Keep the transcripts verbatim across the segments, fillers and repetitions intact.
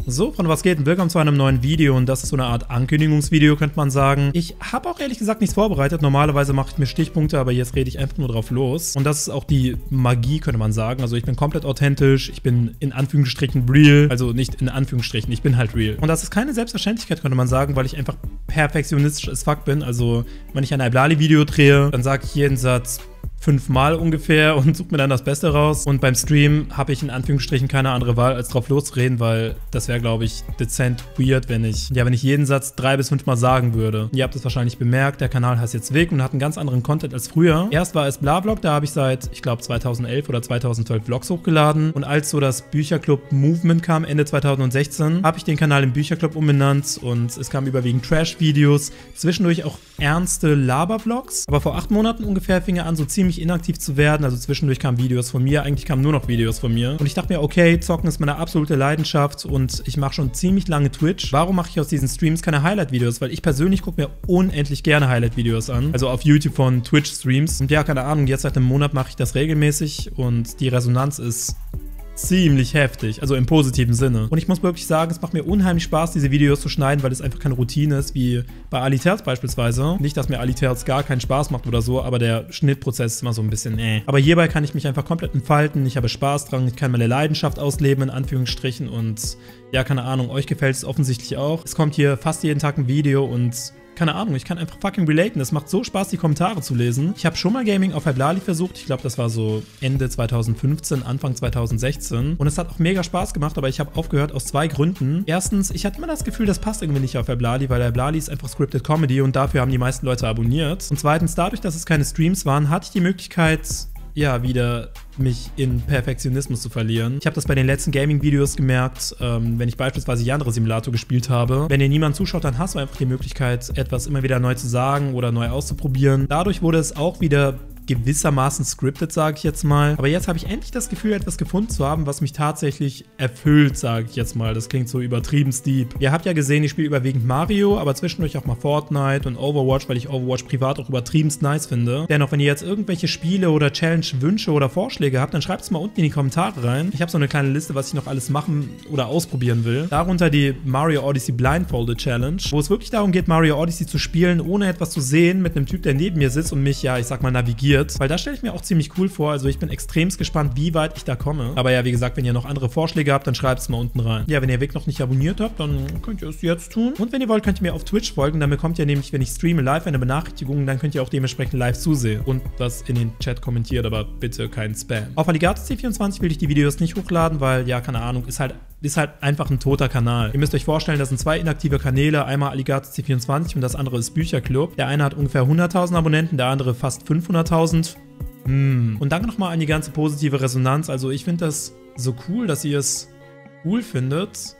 So, Freunde, was geht? Und willkommen zu einem neuen Video und das ist so eine Art Ankündigungsvideo, könnte man sagen. Ich habe auch ehrlich gesagt nichts vorbereitet. Normalerweise mache ich mir Stichpunkte, aber jetzt rede ich einfach nur drauf los. Und das ist auch die Magie, könnte man sagen. Also ich bin komplett authentisch, ich bin in Anführungsstrichen real, also nicht in Anführungsstrichen, ich bin halt real. Und das ist keine Selbstverständlichkeit, könnte man sagen, weil ich einfach perfektionistisch as fuck bin. Also wenn ich ein Iblali-Video drehe, dann sage ich jeden Satz fünfmal ungefähr und suche mir dann das Beste raus. Und beim Stream habe ich in Anführungsstrichen keine andere Wahl, als drauf loszureden, weil das wäre, glaube ich, dezent weird, wenn ich, ja, wenn ich jeden Satz drei bis fünfmal sagen würde. Ihr habt es wahrscheinlich bemerkt, der Kanal heißt jetzt Weg und hat einen ganz anderen Content als früher. Erst war es Bla-Vlog, da habe ich seit, ich glaube, zweitausendelf oder zweitausendzwölf Vlogs hochgeladen. Und als so das Bücherclub-Movement kam, Ende zweitausendsechzehn, habe ich den Kanal in Bücherclub umbenannt und es kamen überwiegend Trash-Videos, zwischendurch auch ernste Laber-Vlogs. Aber vor acht Monaten ungefähr fing er an, so ziemlich inaktiv zu werden, also zwischendurch kamen Videos von mir, eigentlich kamen nur noch Videos von mir und ich dachte mir, okay, Zocken ist meine absolute Leidenschaft und ich mache schon ziemlich lange Twitch. Warum mache ich aus diesen Streams keine Highlight-Videos? Weil ich persönlich gucke mir unendlich gerne Highlight-Videos an, also auf YouTube von Twitch-Streams und ja, keine Ahnung, jetzt seit einem Monat mache ich das regelmäßig und die Resonanz ist ziemlich heftig, also im positiven Sinne. Und ich muss wirklich sagen, es macht mir unheimlich Spaß, diese Videos zu schneiden, weil es einfach keine Routine ist, wie bei Aliterz beispielsweise. Nicht, dass mir Aliterz gar keinen Spaß macht oder so, aber der Schnittprozess ist immer so ein bisschen äh. Aber hierbei kann ich mich einfach komplett entfalten, ich habe Spaß dran, ich kann meine Leidenschaft ausleben, in Anführungsstrichen und ja, keine Ahnung, euch gefällt es offensichtlich auch. Es kommt hier fast jeden Tag ein Video und keine Ahnung, ich kann einfach fucking relaten. Es macht so Spaß, die Kommentare zu lesen. Ich habe schon mal Gaming auf Iblali versucht. Ich glaube, das war so Ende zweitausendfünfzehn, Anfang zweitausendsechzehn. Und es hat auch mega Spaß gemacht, aber ich habe aufgehört aus zwei Gründen. Erstens, ich hatte immer das Gefühl, das passt irgendwie nicht auf Iblali, weil Iblali ist einfach Scripted Comedy und dafür haben die meisten Leute abonniert. Und zweitens, dadurch, dass es keine Streams waren, hatte ich die Möglichkeit, ja, wieder mich in Perfektionismus zu verlieren. Ich habe das bei den letzten Gaming-Videos gemerkt, ähm, wenn ich beispielsweise Yandere Simulator gespielt habe. Wenn dir niemand zuschaut, dann hast du einfach die Möglichkeit, etwas immer wieder neu zu sagen oder neu auszuprobieren. Dadurch wurde es auch wieder gewissermaßen scripted, sage ich jetzt mal. Aber jetzt habe ich endlich das Gefühl, etwas gefunden zu haben, was mich tatsächlich erfüllt, sage ich jetzt mal. Das klingt so übertrieben deep. Ihr habt ja gesehen, ich spiele überwiegend Mario, aber zwischendurch auch mal Fortnite und Overwatch, weil ich Overwatch privat auch übertrieben nice finde. Dennoch, wenn ihr jetzt irgendwelche Spiele oder Challenge-Wünsche oder Vorschläge habt, dann schreibt es mal unten in die Kommentare rein. Ich habe so eine kleine Liste, was ich noch alles machen oder ausprobieren will. Darunter die Mario Odyssey Blindfolded Challenge, wo es wirklich darum geht, Mario Odyssey zu spielen, ohne etwas zu sehen, mit einem Typ, der neben mir sitzt und mich, ja, ich sag mal, navigiert. Weil das stelle ich mir auch ziemlich cool vor. Also ich bin extremst gespannt, wie weit ich da komme. Aber ja, wie gesagt, wenn ihr noch andere Vorschläge habt, dann schreibt es mal unten rein. Ja, wenn ihr Weg noch nicht abonniert habt, dann könnt ihr es jetzt tun. Und wenn ihr wollt, könnt ihr mir auf Twitch folgen. Dann bekommt ihr nämlich, wenn ich streame, live eine Benachrichtigung. Dann könnt ihr auch dementsprechend live zusehen. Und das in den Chat kommentiert, aber bitte kein Spam. Auf Alligator C vierundzwanzig will ich die Videos nicht hochladen, weil, ja, keine Ahnung, ist halt ist halt einfach ein toter Kanal. Ihr müsst euch vorstellen, das sind zwei inaktive Kanäle, einmal Alligator C vierundzwanzig und das andere ist Bücherclub. Der eine hat ungefähr hunderttausend Abonnenten, der andere fast fünfhunderttausend. Hm. Und danke nochmal an die ganze positive Resonanz. Also ich finde das so cool, dass ihr es cool findet.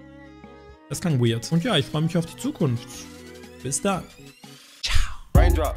Das klang weird. Und ja, ich freue mich auf die Zukunft. Bis dann. Ciao.